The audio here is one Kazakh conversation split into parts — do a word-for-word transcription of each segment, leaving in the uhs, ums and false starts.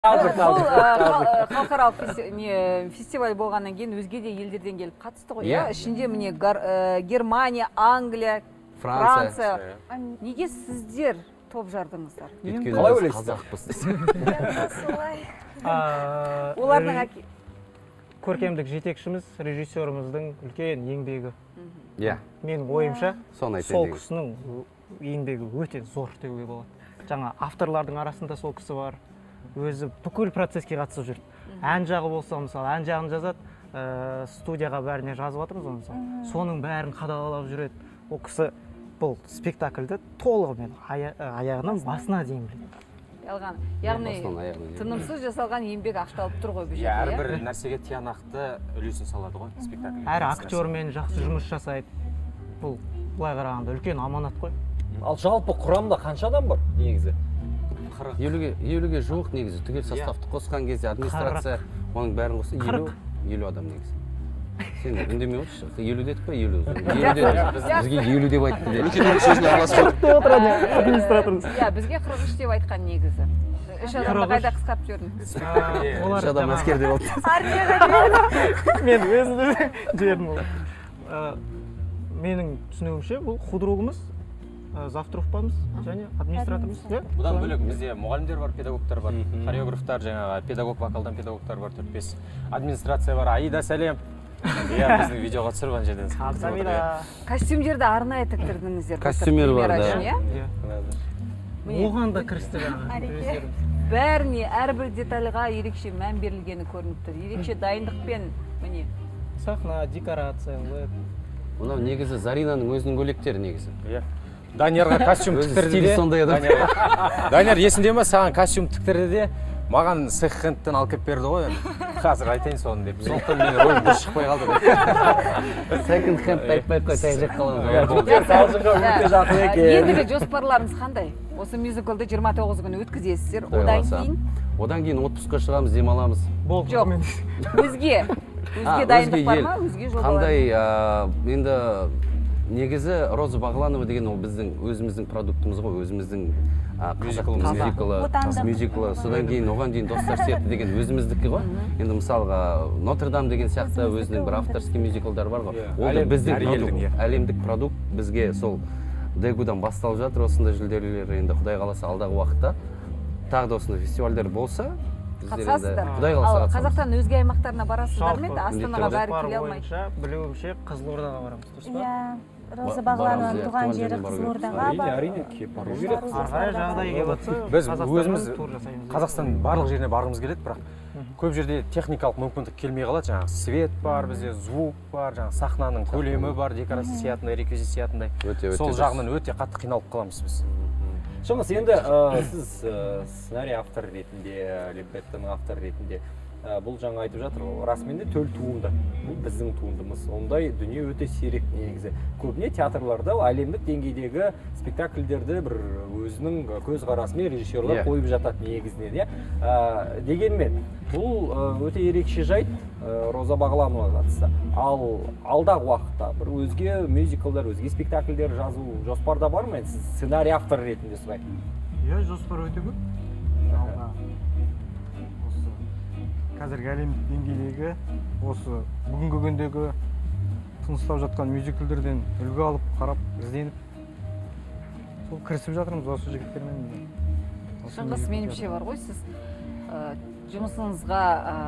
Халықаралық фестиваль болғаннан кейін өзге де елдерден келіп қатысты ғой. Ішінде міне Германия, Англия, Франция. Неге сіздер топ жардыңыздар? Қалай ойлайсыз? Қазақпыз. Олардың көркемдік жетекшіміз, режиссеріміздің үлкен еңбегі. Иә. Менің ойымша, сол кісінің еңбегі өте зор деуге болады. Жаңа авторлардың арасында сол кісі бар. Өзі бүкіл процесске қатысып жүр. Ән жағы болса, мысалы, ән жағын жазады, студияға бәріне жазып жатырмыз мысалы. Соның бәрін қадағалап жүреді. Ол кісі бұл спектакльді толығымен аяғынан басына дейін біледі. Яғни тынымсыз жасалған еңбек ақталып тұр ғой бұл жерде. Әрбір нәрсеге тиянақты үлесін салады ғой спектакль. Әр актермен жақсы жұмыс жасайды. Бұл былай қарағанда үлкен аманат қой. Ал жалпы құрамда қанша адам бар негізі? елуге жуық негізі. Түгел составты қосқан кезде администрация оның бәрін қосса елу адам негізі. Сен үндемей отыршы. елу дедік па? елу. Бізге елу деп айтты деді. қырық деп отырады администраторымыз. Иә, бізге қырық үш деп айтқан негізі. Үш адамды қайда қысқарып жүрдің? Үш адам әскерде болды. Мен өзімді жерім ол. Менің түсінуімше бұл худругымыз, завтруппамыз және администраторымыз. Бұдан бөлек бізде мұғалімдер бар, педагогтар бар, хореографтар, жаңағы педагог, вокалдан педагогтар бар, төрт бес. Администрация бар, Аида, сәлем. Иә, біздің видеоға түсіріп ан жерден. Костюмдерді арнайы тіктірдіңіздер. Костюмер бар да. Оған да кірісті жаңа. Бәріне, әрбір детальға ерекше мән берілгені көрініп тұр. Ерекше дайындықпен, міне. Сахна, декорация. Мынау негізі Заринаның өзінің көйлектері негізі. Даниярға костюм тіктірді де. Данияр, есінде ме, саған костюм тіктірді де, маған секхендтен алып кеп берді ғой. Қазір айтайын соны деп. Сондықтан мен рөл бір шықпай қалды. Секхенд айтпай қойсай жек қаламыз. Ендігі жоспарларыңыз қандай? Осы мюзиклді жиырма тоғыз күні өткізесіздер. Одан кейін? Одан кейін отпускқа шығамыз, демаламыз. Жоқ, өзге. Өзге дайындық бар ма? Өзге жобалар? Қандай, енді негізі Роза Бағланова деген ол біздің өзіміздің продуктымыз ғой, өзіміздің мюзиклы. Содан кейін оған дейін достар сияқты деген өзіміздікі ғой. Енді мысалға Нотр-Дам деген сияқты өзінің бір авторский мюзиклдар бар ғой. Ол да біздің әлемдік продукт бізге сол Дегудан басталып жатыр осындай жүлделер. Енді Құдай қаласа алдағы уақытта тағы да осындай фестивальдер болса, қатысасыздар. Ал Қазақтан өзге аймақтарына барасыздар ма? Астанаға бәрі келе алмайды. Білуімше Қызылордаға барамыз, дұрыс па? Иә, Роза Бағланованың туған жері Қызылордаға бар. Әрине, кеп бару керек. Арқарай жағдай келіп отса, біз өзіміз Қазақстан барлық жеріне барғымыз келеді, бірақ көп жерде техникалық мүмкіндік келмей қалады. Жаңағы свет бар, бізде звук бар, жаңағы сахнаның көлемі бар, декорация сиятындай, реквизит сиятындай. Сол жағынан өте қатты қиналып қаламыз біз. Шыңғыс, енді сіз сценарий автор ретінде, либреттоның автор ретінде бұл жаңа айтып жатыр, расымен де төл туынды, бұл біздің туындымыз. Ондай дүние өте сирек негізі. Көбіне театрларда әлемдік деңгейдегі спектакльдерді бір өзінің көзқарасымен режиссерлар қойып жатады негізінен. Дегенмен, бұл өте ерекше жайт Роза Бағлановаға қатысты. Ал алдағы уақытта бір өзге мюзиклдар, өзге спектакльдер жазу жоспарда бар ма? Сценарий автор ретінде сұрайын. Иә, жоспар өте көп. Қазіргі әлемдік деңгейдегі, осы бүгінгі күндегі тыныстап жатқан мюзиклдерден үлгі алып, қарап, ізденіп, сол кірісіп жатырмыз осы жігіттермен. Шыңғыс, меніңше бар ғой, сіз жұмысыңызға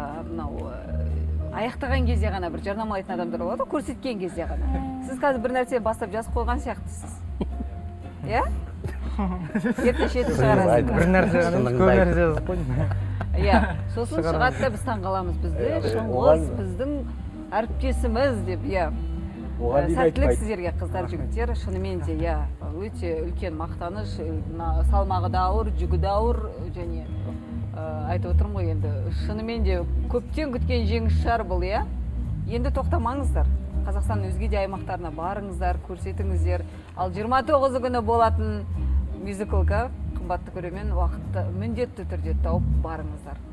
аяқтаған кезде ғана бір жарнамалайтын адамдар болады, көрсеткен кезде ғана. Сіз қазір бір нәрсе бастап жазып қойған сияқтысыз. Иә? Ерте шеті шығарасыз. Бір нәрсе ғана, көп нәрсе жазып қойдым. Иә, сосын шығады да біз таңғаламыз бізді, Шыңғыс біздің әріптесіміз деп, иә. Сәттілік сіздерге, қыздар, жігіттер, шынымен де, иә, өте үлкен мақтаныш, салмағы да ауыр, жүгі де ауыр, және айтып отырмын ғой, енді шынымен де көптен күткен жеңіс шығар бұл, иә. Енді тоқтамаңыздар. Қазақстанның өзге де аймақтарына барыңыздар, көрсетіңіздер. Ал жиырма тоғызы күні болатын мюзиклға қымбатты көрермен уақытты міндетті түрде тауып барыңыздар.